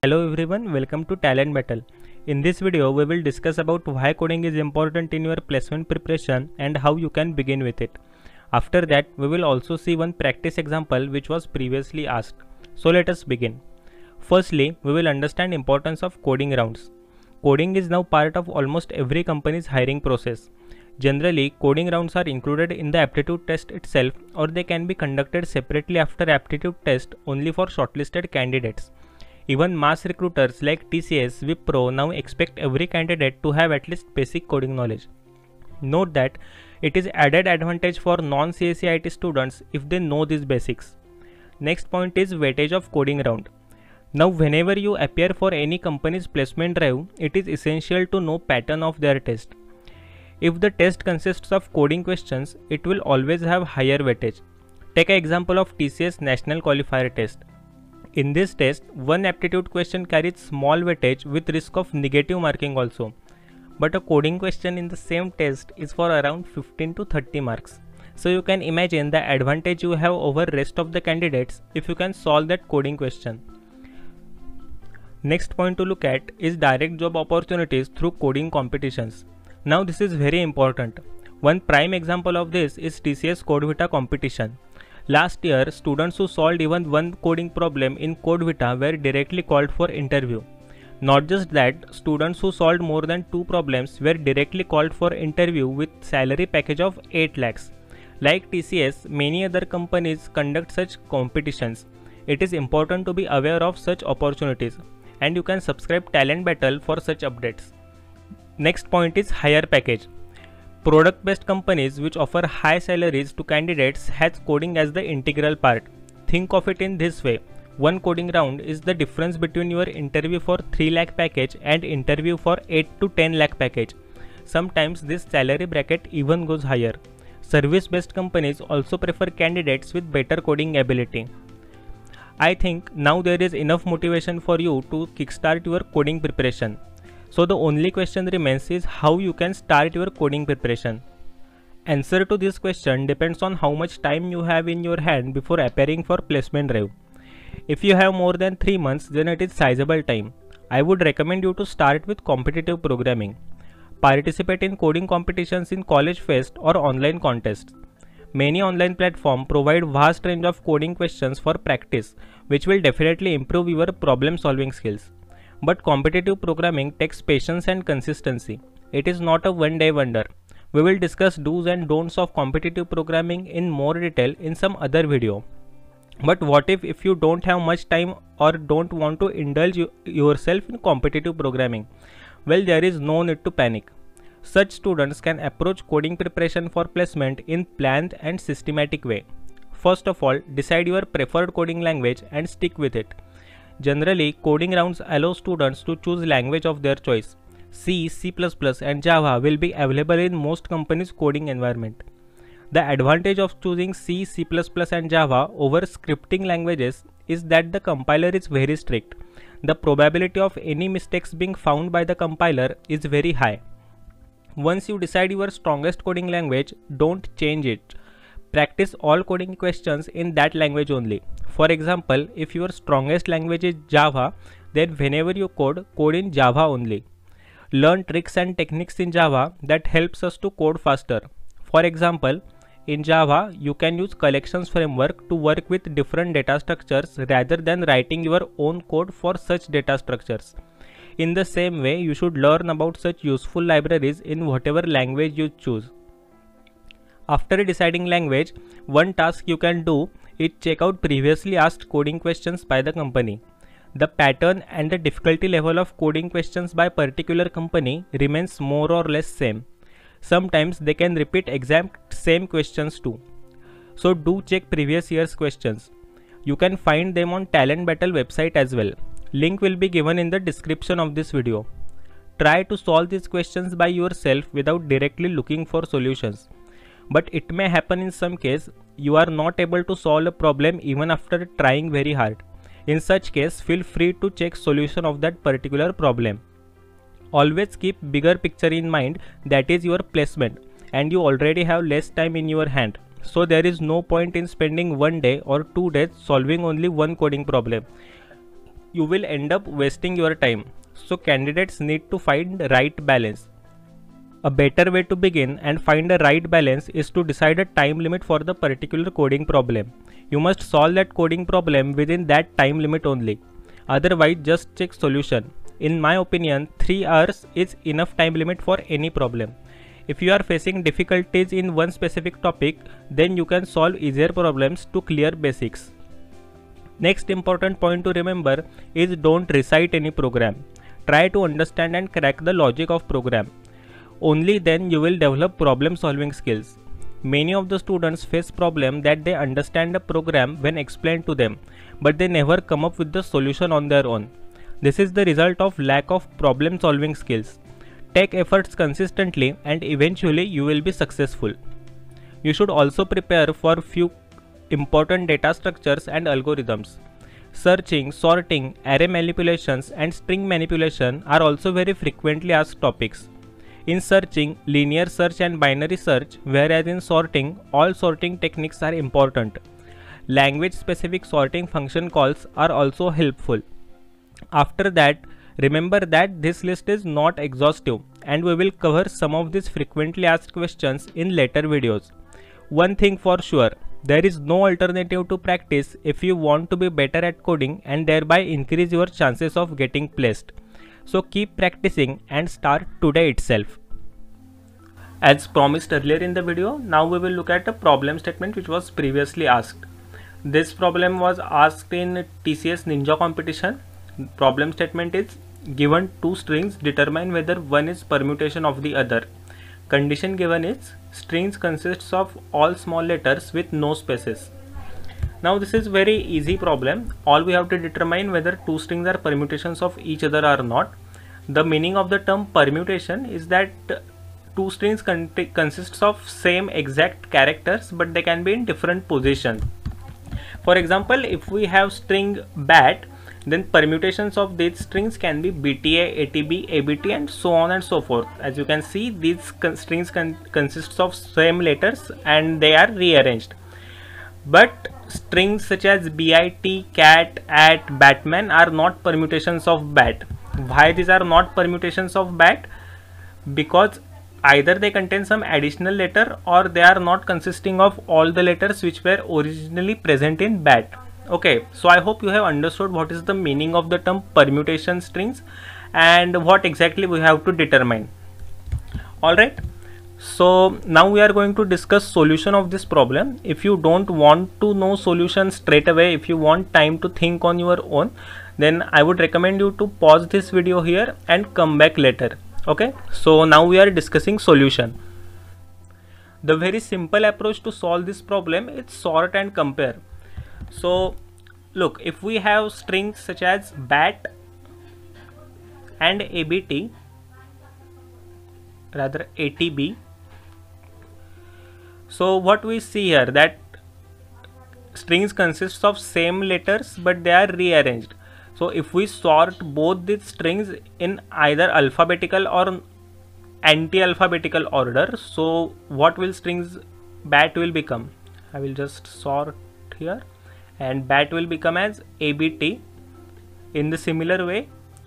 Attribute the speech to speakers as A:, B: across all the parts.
A: Hello everyone, welcome to Talent Battle. In this video, we will discuss about why coding is important in your placement preparation and how you can begin with it. After that, we will also see one practice example which was previously asked. So let us begin. Firstly, we will understand importance of coding rounds. Coding is now part of almost every company's hiring process. Generally, coding rounds are included in the aptitude test itself, or they can be conducted separately after aptitude test only for shortlisted candidates. Even mass recruiters like TCS, Wipro now expect every candidate to have at least basic coding knowledge. Note that it is added advantage for non-CSE students if they know these basics. Next point is weightage of coding round. Now whenever you appear for any company's placement drive, it is essential to know pattern of their test. If the test consists of coding questions, it will always have higher weightage. Take an example of TCS National Qualifier test. In this test, one aptitude question carries small weightage with risk of negative marking also. But a coding question in the same test is for around 15 to 30 marks. So you can imagine the advantage you have over rest of the candidates if you can solve that coding question. Next point to look at is direct job opportunities through coding competitions. Now this is very important. One prime example of this is TCS CodeVita competition. Last year, students who solved even one coding problem in CodeVita were directly called for interview. Not just that, students who solved more than 2 problems were directly called for interview with salary package of 8 lakhs. Like TCS, many other companies conduct such competitions. It is important to be aware of such opportunities, and you can subscribe Talent Battle for such updates. Next point is higher package. Product-based companies which offer high salaries to candidates has coding as the integral part. Think of it in this way. One coding round is the difference between your interview for 3 lakh package and interview for 8 to 10 lakh package. Sometimes this salary bracket even goes higher. Service-based companies also prefer candidates with better coding ability. I think now there is enough motivation for you to kickstart your coding preparation. So the only question remains is how you can start your coding preparation. Answer to this question depends on how much time you have in your hand before appearing for placement drive. If you have more than 3 months, then it is sizable time. I would recommend you to start with competitive programming. Participate in coding competitions in college fest or online contests. Many online platforms provide vast range of coding questions for practice, which will definitely improve your problem solving skills. But competitive programming takes patience and consistency. It is not a one-day wonder. We will discuss do's and don'ts of competitive programming in more detail in some other video. But what if you don't have much time or don't want to indulge yourself in competitive programming? Well, there is no need to panic. Such students can approach coding preparation for placement in planned and systematic way. First of all, decide your preferred coding language and stick with it. Generally, coding rounds allow students to choose language of their choice. C, C++ and Java will be available in most companies' coding environment. The advantage of choosing C, C++ and Java over scripting languages is that the compiler is very strict. The probability of any mistakes being found by the compiler is very high. Once you decide your strongest coding language, don't change it. Practice all coding questions in that language only. For example, if your strongest language is Java, then whenever you code in Java only. Learn tricks and techniques in Java that helps us to code faster. For example, in Java, you can use collections framework to work with different data structures rather than writing your own code for such data structures. In the same way, you should learn about such useful libraries in whatever language you choose. After deciding language, one task you can do is check out previously asked coding questions by the company. The pattern and the difficulty level of coding questions by particular company remains more or less same. Sometimes they can repeat exact same questions too. So do check previous year's questions. You can find them on Talent Battle website as well. Link will be given in the description of this video. Try to solve these questions by yourself without directly looking for solutions. But it may happen in some case you are not able to solve a problem even after trying very hard. In such case, feel free to check solution of that particular problem. Always keep bigger picture in mind, that is your placement, and you already have less time in your hand. So there is no point in spending one day or 2 days solving only one coding problem. you will end up wasting your time. So candidates need to find right balance. A better way to begin and find a right balance is to decide a time limit for the particular coding problem. You must solve that coding problem within that time limit only. Otherwise, just check solution. In my opinion, 3 hours is enough time limit for any problem. If you are facing difficulties in one specific topic, then you can solve easier problems to clear basics. Next important point to remember is don't recite any program. Try to understand and crack the logic of program. Only then you will develop problem solving skills. Many of the students face problem that they understand a program when explained to them, but they never come up with the solution on their own. This is the result of lack of problem solving skills. Take efforts consistently and eventually you will be successful. You should also prepare for few important data structures and algorithms. Searching, sorting, array manipulations and string manipulation are also very frequently asked topics. In searching, linear search and binary search, whereas in sorting, all sorting techniques are important. Language specific sorting function calls are also helpful. After that, remember that this list is not exhaustive and we will cover some of these frequently asked questions in later videos. One thing for sure, there is no alternative to practice if you want to be better at coding and thereby increase your chances of getting placed. So keep practicing and start today itself. As promised earlier in the video, now we will look at a problem statement which was previously asked. This problem was asked in TCS Ninja competition. Problem statement is given two strings, determine whether one is permutation of the other. Condition given is strings consists of all small letters with no spaces. Now this is very easy problem. All we have to determine whether two strings are permutations of each other or not. The meaning of the term permutation is that two strings consists of same exact characters, but they can be in different positions. For example, if we have string bat, then permutations of these strings can be BTA, ATB, ABT and so on and so forth. As you can see, these strings consists of same letters and they are rearranged. But strings such as BIT, cat, at, batman are not permutations of bat. Why these are not permutations of bat? Because either they contain some additional letter or they are not consisting of all the letters which were originally present in bat. Okay, so I hope you have understood what is the meaning of the term permutation strings and what exactly we have to determine. Alright. So now we are going to discuss solution of this problem. If you don't want to know solution straight away, if you want time to think on your own, then I would recommend you to pause this video here and come back later. Okay, so now we are discussing solution. The very simple approach to solve this problem is sort and compare. So look, if we have strings such as bat and ABT, rather ATB, so what we see here, that strings consists of same letters but they are rearranged. So if we sort both these strings in either alphabetical or anti-alphabetical order, so what will strings bat will become? I will just sort here and bat will become as ABT. In the similar way,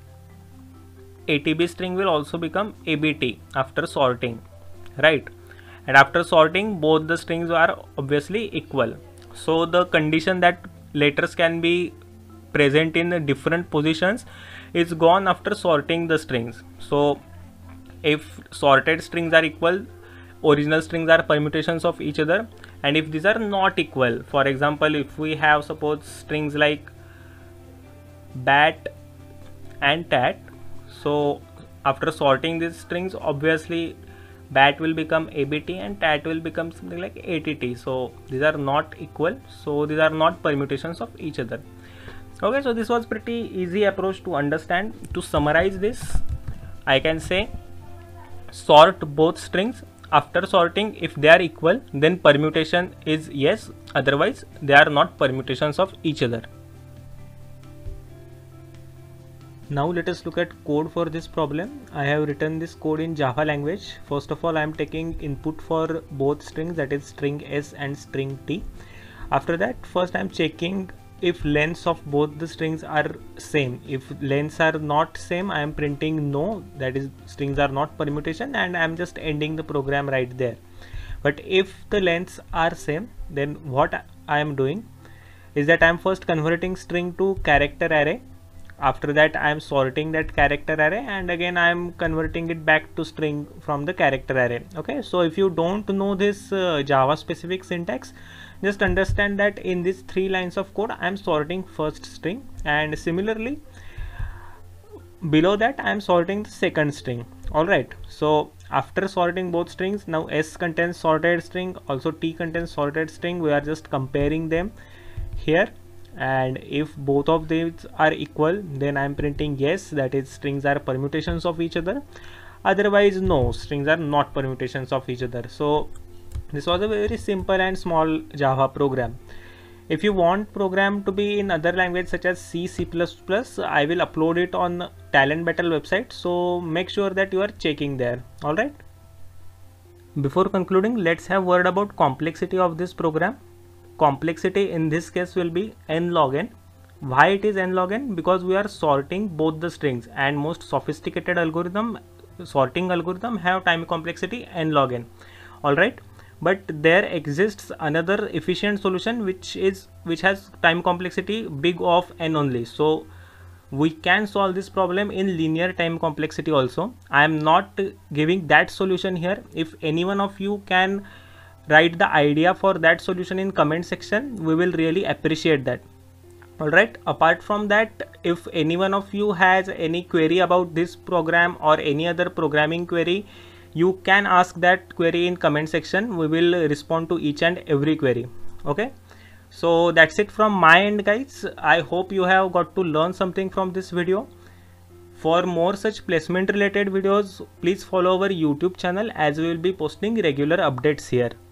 A: ATB string will also become ABT after sorting, right? And after sorting, both the strings are obviously equal. So the condition that letters can be present in different positions is gone after sorting the strings. So if sorted strings are equal, original strings are permutations of each other, and if these are not equal, for example, if we have suppose strings like bat and tat, so after sorting these strings, obviously bat will become ABT and tat will become something like ATT. So these are not equal, so these are not permutations of each other. Okay, so this was pretty easy approach to understand. To summarize this, I can say sort both strings. After sorting, if they are equal, then permutation is yes, otherwise they are not permutations of each other. Now let us look at code for this problem. I have written this code in Java language. First of all, I am taking input for both strings, that is string S and string T. After that, first I am checking if lengths of both the strings are same. If lengths are not same, I am printing no, that is strings are not permutation, and I am just ending the program right there. But if the lengths are same, then what I am doing is that I am first converting string to character array. After that I am sorting that character array, and again I am converting it back to string from the character array. Okay, so if you don't know this Java specific syntax, just understand that in these 3 lines of code I am sorting first string, and similarly below that I am sorting the second string. Alright, so after sorting both strings, now S contains sorted string, also T contains sorted string. We are just comparing them here, and if both of these are equal, then I am printing yes, that is strings are permutations of each other. Otherwise no, strings are not permutations of each other. So this was a very simple and small Java program. If you want program to be in other language such as C, C++, I will upload it on Talent Battle website, so make sure that you are checking there. Alright, before concluding, let's have word about complexity of this program. Complexity in this case will be n log n. Why it is n log n? Because we are sorting both the strings, and most sophisticated sorting algorithm have time complexity n log n. Alright, but there exists another efficient solution which has time complexity big of n only. So we can solve this problem in linear time complexity also. I am not giving that solution here. If any one of you can write the idea for that solution in comment section, we will really appreciate that. Alright, apart from that, if any one of you has any query about this program or any other programming query, you can ask that query in comment section. We will respond to each and every query. Okay, so that's it from my end, guys. I hope you have got to learn something from this video. For more such placement related videos, please follow our YouTube channel, as we will be posting regular updates here.